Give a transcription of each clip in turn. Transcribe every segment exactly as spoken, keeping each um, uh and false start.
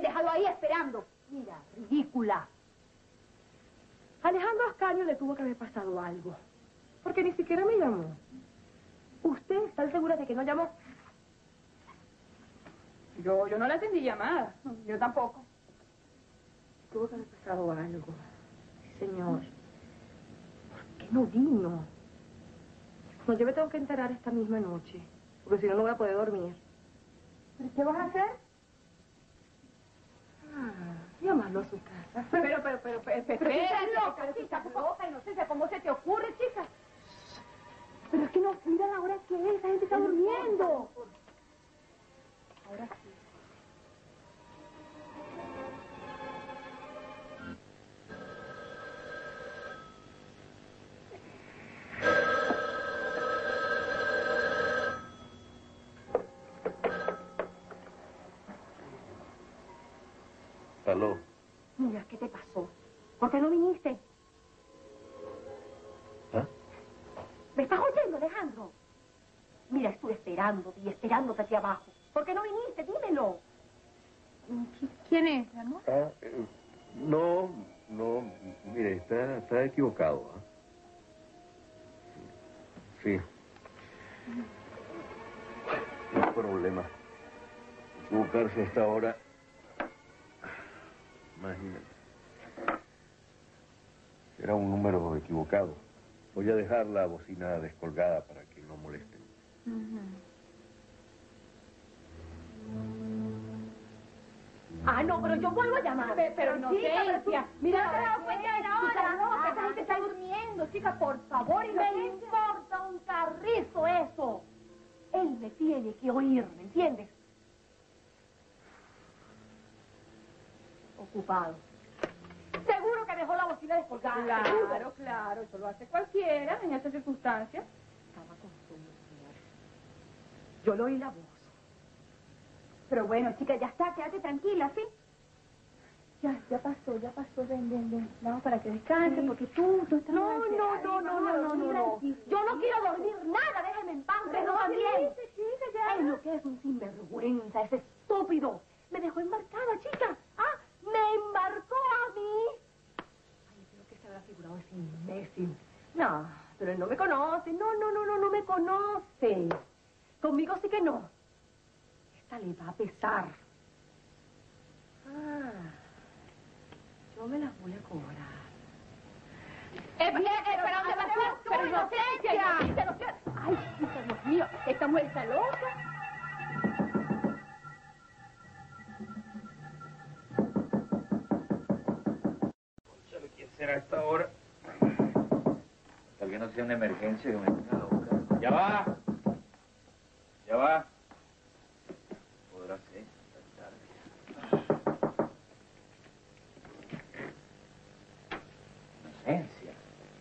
dejado ahí esperando. Mira, ridícula. Alejandro Ascanio le tuvo que haber pasado algo, porque ni siquiera me llamó. ¿Usted está segura de que no llamó? Yo, yo no le atendí llamada. Yo tampoco. Tuvo que haber pasado algo. Sí, señor. ¿Por qué no vino? No, yo me tengo que enterar esta misma noche, porque si no, no voy a poder dormir. ¿Pero qué vas a hacer? Ah, llamarlo a su casa. Pero, pero, pero, pero, pero, Pero si estás loca, chica, loca, inocencia, ¿cómo se te ocurre, chica? Pero es que no, mira la hora que es, esa gente está durmiendo. Ahora sí. Aló. Mira, ¿qué te pasó? ¿Por qué no viniste? ¿Ah? ¿Me estás oyendo, Alejandro? Mira, estuve esperándote y esperándote aquí abajo. ¿Por qué no viniste? Dímelo. ¿Quién es, mi amor? Ah, eh, no, no, mire, está, está equivocado. ¿Ah? Sí. No hay problema. Equivocarse a esta hora. Imagínate. Era un número equivocado. Voy a dejar la bocina descolgada para que no moleste. Uh-huh. Ah, no, pero yo vuelvo a llamar. Pero, pero Inocencia, chica, mira, ¿no te das cuenta de la hora? No, que esa gente está durmiendo, chica, por favor, Inocencia. Me importa un carrizo eso. Él me tiene que oír, ¿me entiendes? Ocupado. Seguro que dejó la bocina descolgada. Claro, claro, claro, eso lo hace cualquiera en esas circunstancias. Estaba con sueño, señor. Yo le oí la voz. Pero bueno, chica, ya está, quédate tranquila, ¿sí? Ya, ya pasó, ya pasó, ven, ven, ven. Vamos para que descanse, Sí. porque tú, tú estás... No, no, no, no, no, no, no, no. Yo no quiero dormir nada, déjeme en paz, pero también. Es lo que es un sinvergüenza, ese estúpido. Me dejó embarcada, chica. Ah, me embarcó a mí. Ay, creo que se habrá figurado ese imbécil. No, pero él no me conoce. No, no, no, no, no me conoce. Conmigo sí que no. Esta le va a pesar. Ah, yo me las voy a cobrar. Eh, eh, eh, pero, ¿dónde vas tú? Pero Inocencia, Inocencia. Ay, chica, Dios mío, esta mujer está loca. ¿Quién será a esta hora? Tal vez no sea una emergencia que me venga a buscar. ¡Ya va! ¡Ya va! Podrá ser, tarde. Inocencia.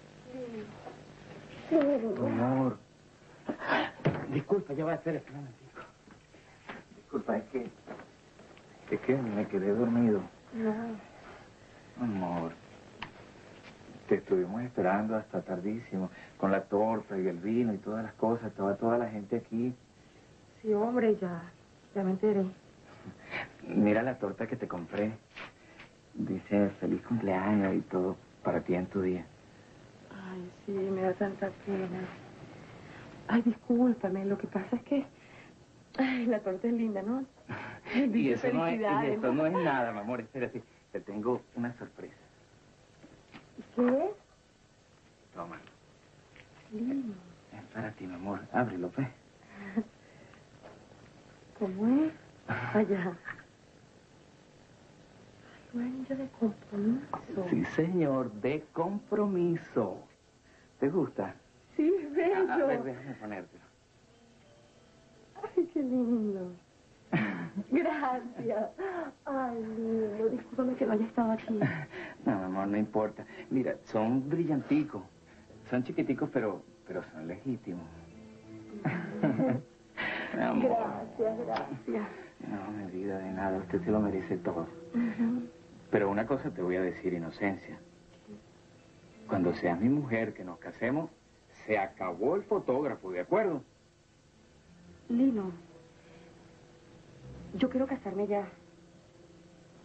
Amor. Disculpa, ya va a ser este momentico. Disculpa, es que... Es que me quedé dormido. No. Amor, te estuvimos esperando hasta tardísimo, con la torta y el vino y todas las cosas, estaba toda la gente aquí. Sí, hombre, ya, ya me enteré. Mira la torta que te compré. Dice feliz cumpleaños y todo para ti en tu día. Ay, sí, me da tanta pena. Ay, discúlpame, lo que pasa es que... Ay, la torta es linda, ¿no? Y eso, no es, y felicidades, eso no es nada, mi amor, espérate, te tengo una sorpresa. ¿Qué es? Toma. Lindo. Es para ti, mi amor, ábrelo, pues. ¿Cómo es? Allá. Ay, un anillo de compromiso. Sí, señor, de compromiso. ¿Te gusta? Sí, A, bello. a ver, déjame ponértelo. Ay, qué lindo. Gracias. Ay, lindo. Discúlpame que no haya estado aquí. No, mi amor, no importa. Mira, son brillanticos. Son chiquiticos, pero, pero son legítimos. Mi amor. Gracias, gracias. No, mi vida, de nada. Usted se lo merece todo. Uh-huh. Pero una cosa te voy a decir, Inocencia. Cuando seas mi mujer, que nos casemos, se acabó el fotógrafo, ¿de acuerdo? Lino, yo quiero casarme ya.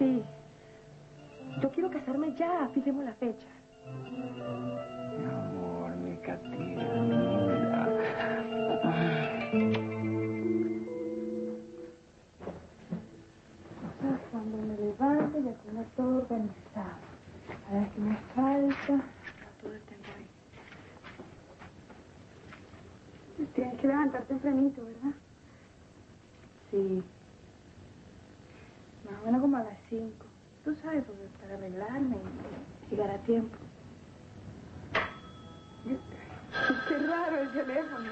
Sí. Yo quiero casarme ya, fijemos la fecha. Mi amor, mi Katina. Cuando me levante ya tengo todo organizado. A ver qué me falta. Todo el tiempo ahí. Tienes que levantarte tempranito, ¿verdad? Sí. Más o menos como a las cinco. Tú sabes, porque para arreglarme y llegar a tiempo. Qué raro el teléfono.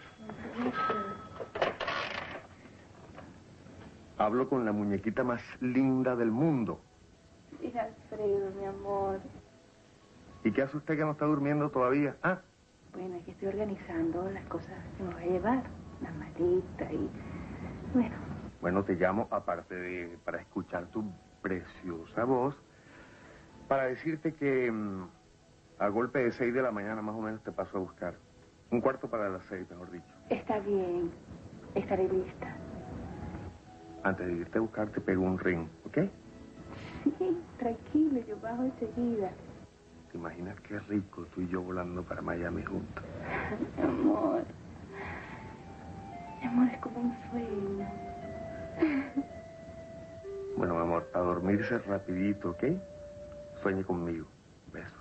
Hablo con la muñequita más linda del mundo. Sí, Alfredo, mi amor. ¿Y qué hace usted que no está durmiendo todavía? ¿Ah? Bueno, es que estoy organizando las cosas que me voy a llevar. La maleta y... Bueno. Bueno, te llamo, aparte de... para escuchar tu preciosa voz, para decirte que mmm, a golpe de seis de la mañana más o menos te paso a buscar. Un cuarto para las seis, mejor dicho. Está bien. Estaré lista. Antes de irte a buscar te pego un ring, ¿ok? Sí, tranquilo, yo bajo enseguida. ¿Te imaginas qué rico tú y yo volando para Miami juntos? Mi amor. Mi amor, es como un sueño. Bueno, mi amor, a dormirse rapidito, ¿ok? Sueñe conmigo. Beso.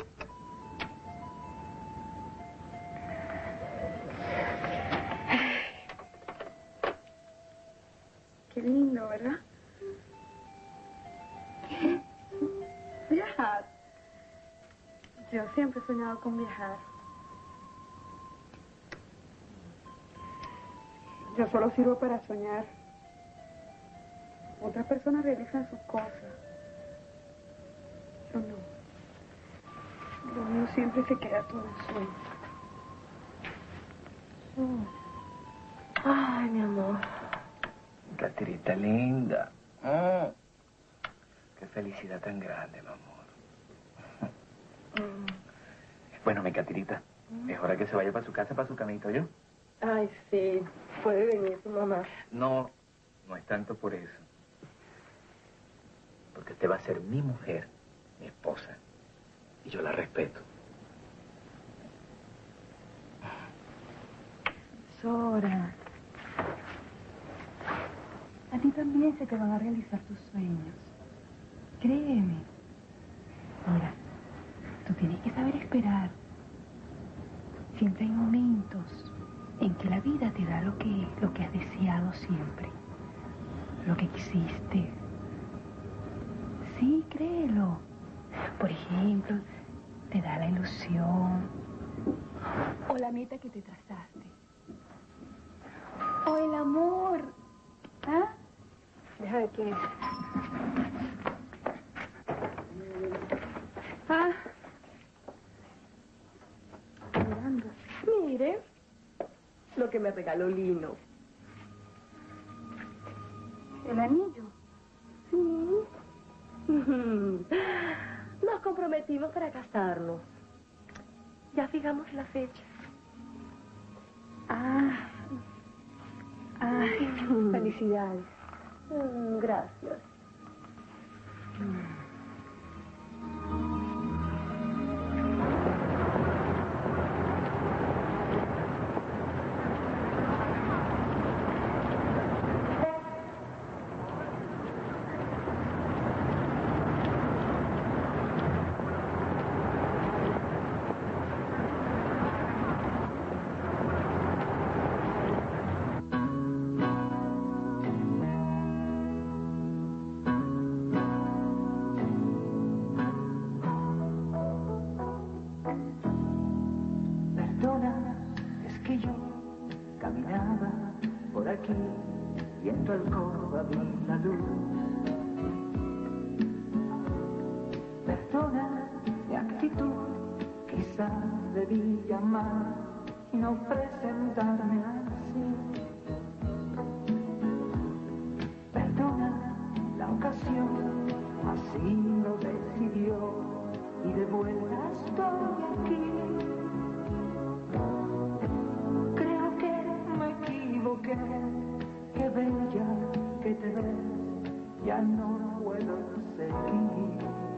Qué lindo, ¿verdad? ¿Qué? Viajar. Yo siempre he soñado con viajar. Yo solo sirvo para soñar. Otras personas realizan sus cosas. Yo no. Lo mío siempre se queda todo en sueño. Oh. Ay, mi amor. Catirita linda. Mm. Qué felicidad tan grande, mi amor. Mm. Bueno, mi Catirita, es hora que se vaya para su casa, para su camito, ¿yo? Ay, sí. Puede venir su mamá. No, no es tanto por eso. Porque usted va a ser mi mujer, mi esposa. Y yo la respeto. Sora. A ti también se te van a realizar tus sueños. Créeme. Mira, tú tienes que saber esperar. Siempre hay momentos en que la vida te da lo que, lo que has deseado siempre. Lo que quisiste. Sí, créelo. Por ejemplo, te da la ilusión. O la meta que te trazaste. O el amor. ¿Ah? Deja ver quién es. Ah. Mirando. Mire. Lo que me regaló Lino. ¿El anillo? Sí. Nos comprometimos para casarnos. Ya fijamos la fecha. Ah. Ay, felicidades. Mm, gracias. Mm. Viendo alcoba vi la luz. Perdona mi actitud, quizás debí llamar y no presentarme así. Perdona la ocasión, así lo decidió y de vuelta estoy aquí. Creo que me equivoqué. Qué bella que te ves, ya no puedo seguir.